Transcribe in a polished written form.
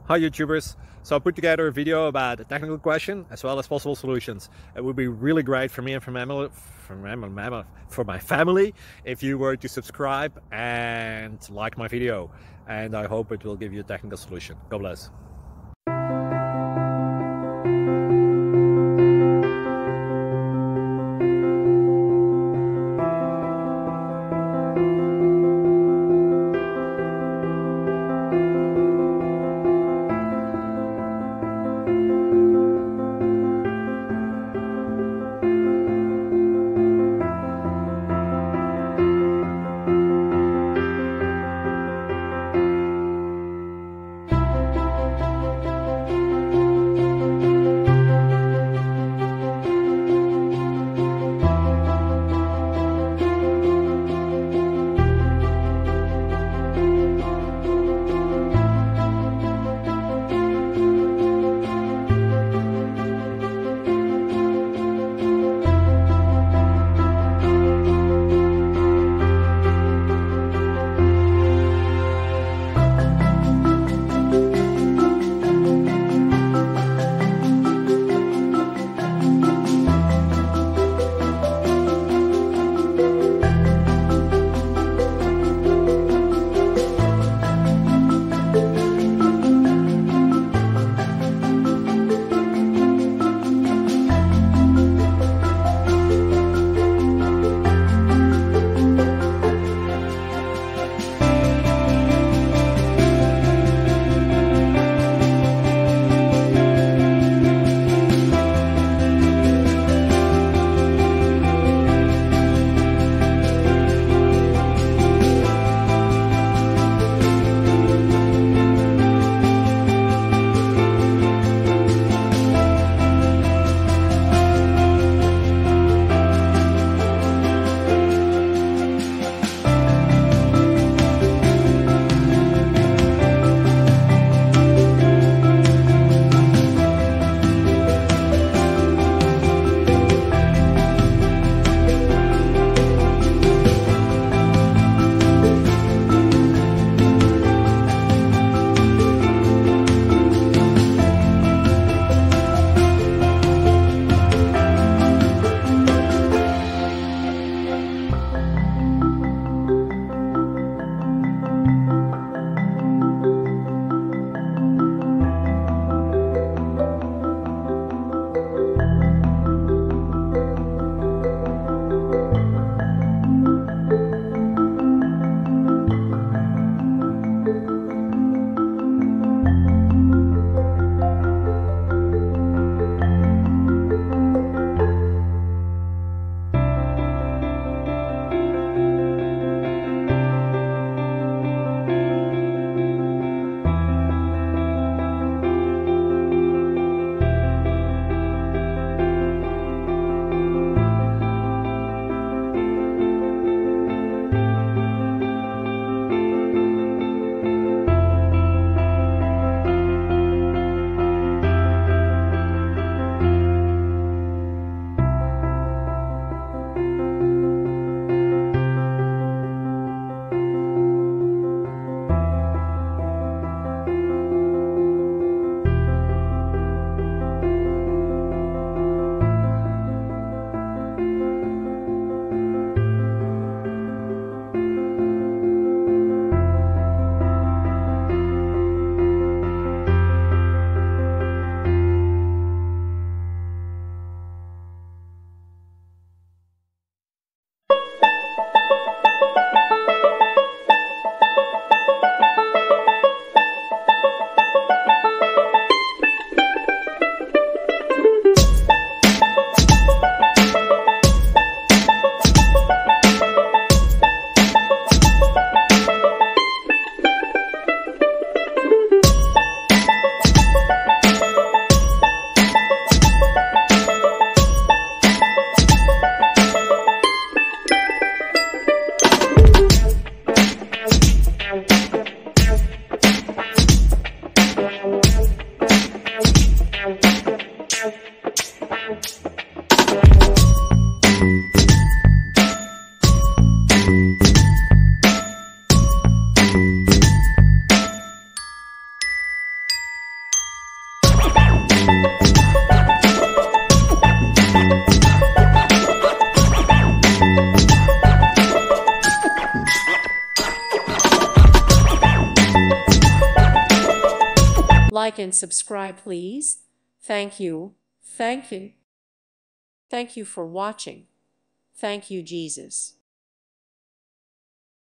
Hi YouTubers! So I put together a video about a technical question as well as possible solutions. It would be really great for me and for my family if you were to subscribe and like my video, and I hope it will give you a technical solution. God bless. Like and subscribe, please. Thank you. Thank you. Thank you for watching. Thank you, Jesus.